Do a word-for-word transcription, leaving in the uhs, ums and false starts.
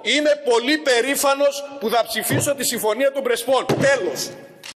Είμαι πολύ περήφανος που θα ψηφίσω τη Συμφωνία των Πρεσπών. Τέλος.